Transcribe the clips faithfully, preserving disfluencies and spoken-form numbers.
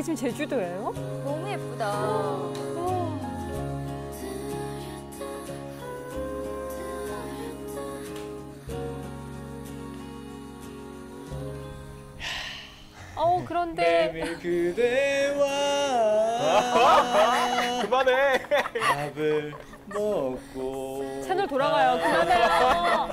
지금 제주도예요? 너무 예쁘다. 어 그런데 메밀 그대와 그만해. 밥을 먹고 채널 돌아가요. 그만해요.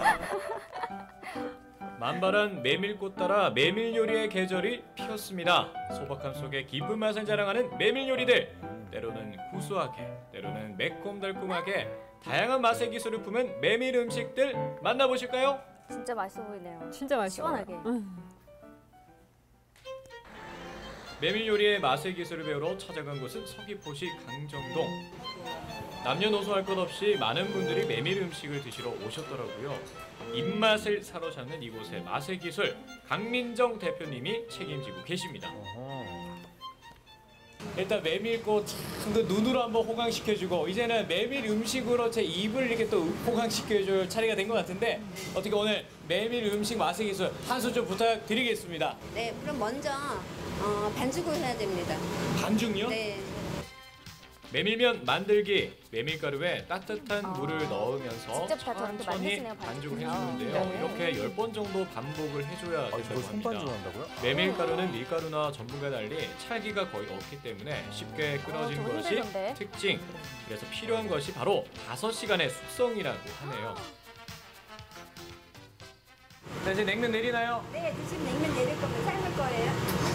만발한 메밀꽃 따라 메밀 요리의 계절이 피었습니다. 소박함 속에 깊은 맛을 자랑하는 메밀 요리들. 때로는 구수하게, 때로는 매콤달콤하게 다양한 맛의 기술을 품은 메밀 음식들 만나보실까요? 진짜 맛있어 보이네요. 진짜 맛있어. 시원하게. 음. 메밀 요리의 맛의 기술을 배우러 찾아간 곳은 서귀포시 강정동. 남녀노소 할 것 없이 많은 분들이 메밀 음식을 드시러 오셨더라고요. 입맛을 사로잡는 이곳의 맛의 기술, 강민정 대표님이 책임지고 계십니다. 일단 메밀꽃 그 눈으로 한번 호강시켜주고 이제는 메밀 음식으로 제 입을 이렇게 또 호강시켜줄 차례가 된 것 같은데 어떻게 오늘 메밀 음식 맛의 기술 한 수 좀 부탁드리겠습니다. 네, 그럼 먼저 어, 반죽을 해야 됩니다. 반죽요? 네. 메밀면 만들기, 메밀가루에 따뜻한 아, 물을 넣으면서 직접 다 저렇게 천천히 만드시네요, 반죽을 반죽. 해주는데요. 아, 네. 이렇게 열 번 정도 반복을 해줘야 아, 된다고 이걸 손반죽 합니다. 한다고요? 메밀가루는 밀가루나 전분과 달리 찰기가 거의 없기 때문에 쉽게 끊어지는 어, 좀 것이 힘들던데. 특징. 그래서 필요한 것이 바로 다섯 시간의 숙성이라고 하네요. 자, 이제 냉면 내리나요? 네, 드시면 냉면 내릴 거면 삶을 거예요.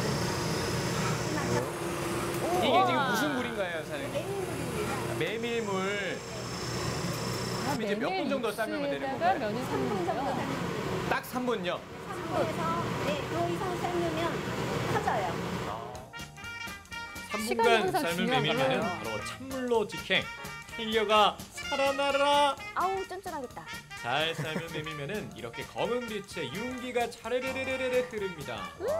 이게 지금 무슨 물인가요, 사장님? 냉면물입니다. 메밀물. 아, 이제 몇 분 정도 삶으면 되는 육수에다가 건가요? 면을 삼 분 정도 삶는데요. 삶으면 딱 삼 분요. 삼 분에서 네, 그 이상 삶으면 터져요. 삼 시간이 분간 항상 삶은 중요한 메밀면은 거예요. 바로 찬물로 직행. 탄력아 살아나라. 아우 쫀쫀하겠다. 잘 삶은 메밀면은 이렇게 검은 빛에 윤기가 차르르르르르 흐릅니다.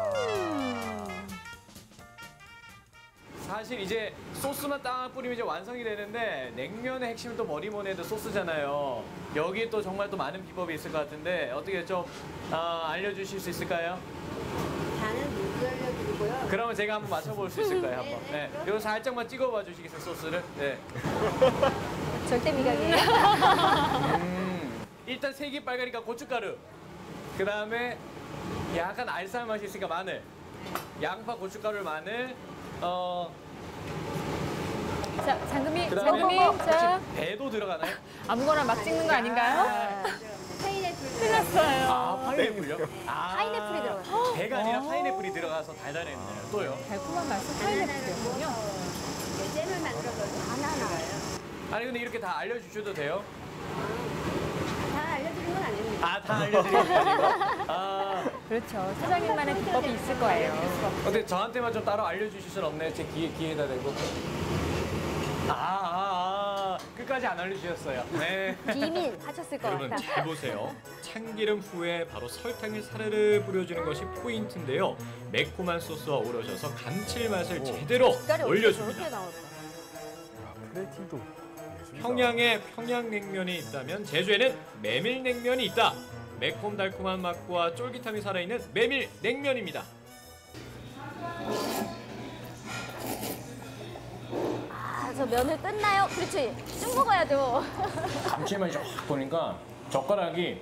사실 이제 소스만 딱 뿌리면 이제 완성이 되는데 냉면의 핵심은 또 뭐니 뭐니 해도 소스잖아요. 여기에 또 정말 또 많은 비법이 있을 것 같은데 어떻게 좀 아, 알려주실 수 있을까요? 간은 물 알려드리고요. 그러면 제가 한번 맞춰볼 수 있을까요? 한번. 네, 네. 네, 이거 살짝만 찍어봐 주시겠어요, 소스를? 네. 절대 미각이에요. 음, 일단 색이 빨가니까 고춧가루. 그 다음에 약간 알싸한 맛이 있으니까 마늘. 양파, 고춧가루, 마늘. 어, 자, 장금이, 그다음에 장금이, 혹시 자, 배도 들어가나요? 아무거나 막 찍는 거 아닌가요? 아, 파인애플 틀렸어요. 아, 파인애플이요? 아, 파인애플이 들어가요. 배가 아니라 어. 파인애플이 들어가서 달달했네요. 또요? 달콤한 맛은 바나나를 파인애플이었군요. 구워서 네, 잼을 만들어서 바나나. 아니 근데 이렇게 다 알려주셔도 돼요? 다 알려드린 건 아닙니다. 아, 다 알려드리는 거 아니고? 아, 그렇죠. 사장님만의 비법이 있을 거예요. 근데 저한테만 좀 따로 알려주실 순 없나요? 제 귀에, 귀에다 대고. 아, 아, 아, 끝까지 안 알려주셨어요. 네. 비밀 하셨을 것 여러분 같다. 잘 보세요. 참기름 후에 바로 설탕을 사르르 뿌려주는 것이 포인트인데요. 매콤한 소스와 어우러져서 감칠맛을 제대로 색깔이 어떻게 올려줍니다. 저렇게 나올까? 플레이팅도 예술이다. 평양에 평양냉면이 있다면 제주에는 메밀냉면이 있다. 매콤달콤한 맛과 쫄깃함이 살아있는 메밀냉면입니다. 아, 저 면을 뜯나요? 그렇지. 쭉 먹어야죠. 감칠맛이 쫙 보니까 젓가락이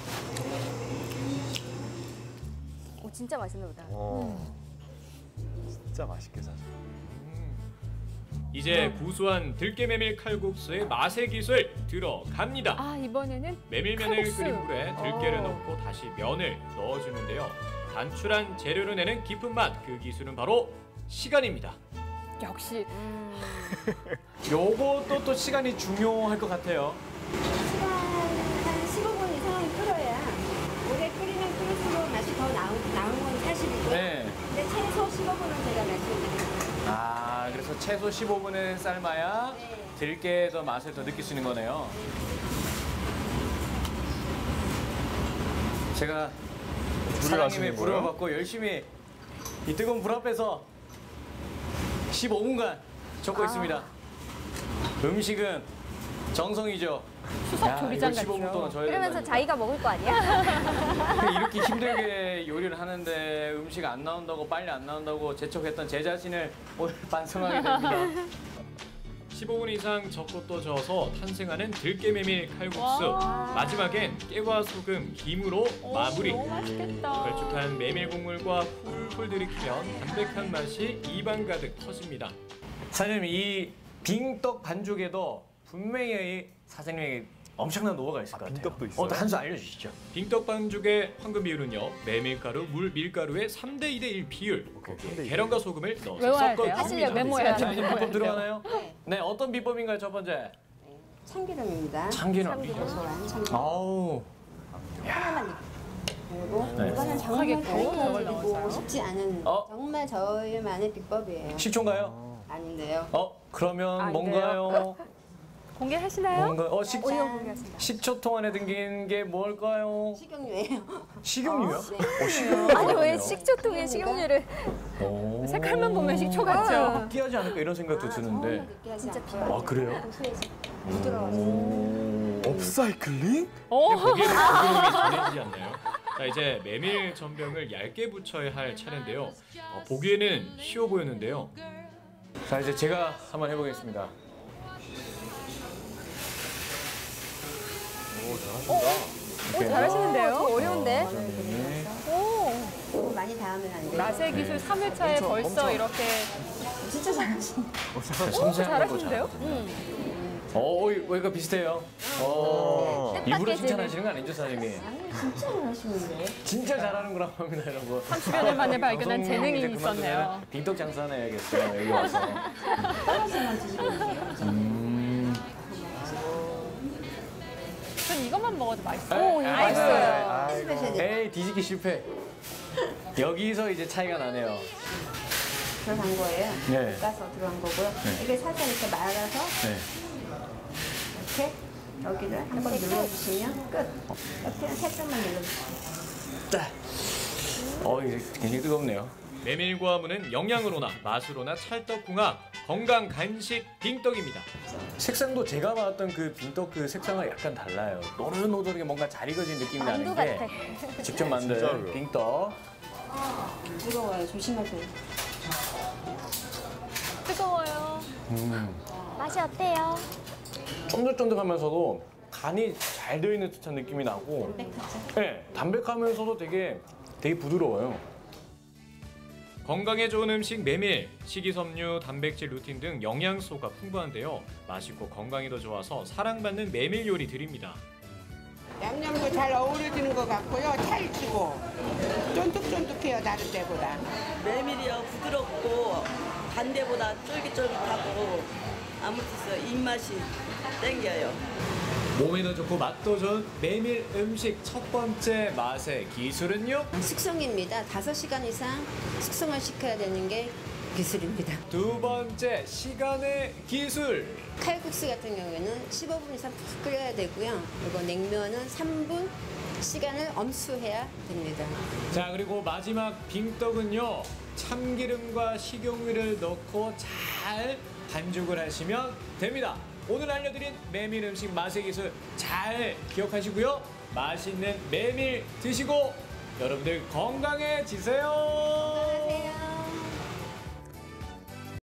오, 진짜 맛있나 보다. 어. 진짜 맛있게 사죠. 이제 구수한 들깨메밀 칼국수의 맛의 기술 들어갑니다. 아, 이번에는 메밀면을 칼국수. 끓인 물에 들깨를 어. 넣고 다시 면을 넣어주는데요. 단출한 재료로 내는 깊은 맛, 그 기술은 바로 시간입니다. 역시 음, 요것도 또 시간이 중요할 것 같아요. 시간 한 십오 분 이상은 끓여야 오래 끓이면 끓일수록 맛이 더 나은, 나은 건 사실이고요. 네. 근데 최소 십오 분은 제가 말씀드립니다. 아, 그래서 최소 십오 분은 삶아야 네. 들깨의 더 맛을 더 느낄 수 있는 거네요. 제가 불을 사장님의 하시는 부름을 거예요? 받고 열심히 이 뜨거운 불 앞에서 십오 분간 적고 아. 있습니다. 음식은 정성이죠. 수석 조리장 십오 분 동안 같죠. 저희 그러면서 자기가 먹을 거 아니야? 이렇게 힘들게 요리를 하는데 음식 안 나온다고 빨리 안 나온다고 재촉했던 제 자신을 오늘 반성하게 됩니다. 십오 분 이상 젓고 또 저어서 탄생하는 들깨 메밀 칼국수. 와. 마지막엔 깨와 소금, 김으로 오, 마무리. 너무 맛있겠다. 걸쭉한 메밀 국물과 풀풀 들이키면 담백한 맛이 입안 가득 터집니다. 사장님 이 빙떡 반죽에도 분명히 사장님에게 엄청난 노하우가 있을 것 같아요. 빙떡도 있어요? 어, 한 수 알려주시죠. 빙떡 반죽의 황금 비율은요. 메밀가루, 물, 밀가루의 삼 대 이 대 일 비율. 오케이, 거기에 삼 대 이. 계란과 소금을 넣어서 외워야 돼요? 섞어줍니다. 하시려고 메모해야 자, 돼요. 이제 비법 들어가나요? 네. 네, 어떤 비법인가요? 첫 번째. 참기름입니다. 참기름. 고소한 참기름. 아우. 하나만 넣고. 그리고 네. 이거는 정말 하겠고, 저걸 다이어트이고 넣어서요? 쉽지 않은 어? 정말 저희만의 비법이에요. 식초인가요? 아닌데요. 어, 그러면 아, 뭔가요? 공개하시나요? 뭔가 어, 식 짠. 식초통 안에 담긴 게 뭘까요? 식용유예요. 식용유요? 네. 어, 식용유. 아니 왜 식초통에 식용유를? 오. 색깔만 보면 식초 같죠? 느끼하지 않을까 이런 생각도 드는데. 진짜 아, 그래요? 부드러워서. 업사이클링? 오, 고기를 부드러움이 전해지지 않나요? 자 이제 메밀 전병을 얇게 붙여야 할 차례인데요. 어, 보기에는 쉬워 보였는데요. 자, 이제 제가 한번 해보겠습니다. 오, 잘하신다. 이렇게. 잘하시는데요? 저 어려운데? 네. 오, 너무 많이 닿으면 안 돼요. 맛의 기술 삼 회차에 엄청, 벌써 엄청. 이렇게 진짜 잘하시네. 섬세한 거 잘하시는데요? 잘하거든요. 어, 여기가 비슷해요. 어, 뜻밖의 일부러 재미. 칭찬하시는 거 아니죠, 사장님이? 아니 진짜 잘하시는데. 진짜 잘하는 거라고 합니다, 이런 거. 삼십 여 년 만에 발견한 방송 재능이 이제 있었네요. 그만두면 빙떡 장사나 해야겠어요, 여기 와서. 떨어지만 드시면 돼요. 음. 전 이것만 먹어도 맛있어요. 오, 이거 맛있어요. 스페셜 데 에이, 뒤집기 실패. 여기서 이제 차이가 나네요. 들어간 거예요. 네. 볶아서 들어간 거고요. 네. 이게 살짝 이렇게 말아서 네. 이렇게 여기를 한번 눌러주시면 끝. 이렇게 살짝만 눌러주시면. 어, 이제 굉장히 뜨겁네요. 메밀과 무는 영양으로나 맛으로나 찰떡궁합 건강 간식 빙떡입니다. 색상도 제가 봤던 그 빙떡 그 색상과 약간 달라요. 노릇노릇하게 뭔가 잘 익어진 느낌이 나는 만두 게 같아. 직접 만든 진짜로요? 빙떡. 뜨거워요. 조심하세요. 뜨거워요. 음. 맛이 어때요? 쫀득쫀득하면서도 간이 잘 되어 있는 듯한 느낌이 나고, 네, 담백하면서도 되게 되게 부드러워요. 건강에 좋은 음식 메밀, 식이섬유, 단백질, 루틴 등 영양소가 풍부한데요. 맛있고 건강에도 좋아서 사랑받는 메밀 요리 드립니다. 양념도 잘 어우러지는 것 같고요. 찰지고 쫀득쫀득해요. 다른 데보다. 메밀이요 부드럽고 반대보다 쫄깃쫄깃하고 아무튼 입맛이 땡겨요. 몸에도 좋고 맛도 좋은 메밀 음식 첫 번째 맛의 기술은요? 숙성입니다. 다섯 시간 이상 숙성을 시켜야 되는 게 기술입니다. 두 번째 시간의 기술. 칼국수 같은 경우에는 십오 분 이상 푹 끓여야 되고요. 그리고 냉면은 삼 분 시간을 엄수해야 됩니다. 자 그리고 마지막 빙떡은요 참기름과 식용유를 넣고 잘 반죽을 하시면 됩니다. 오늘 알려드린 메밀 음식 맛의 기술 잘 기억하시고요. 맛있는 메밀 드시고 여러분들 건강해지세요.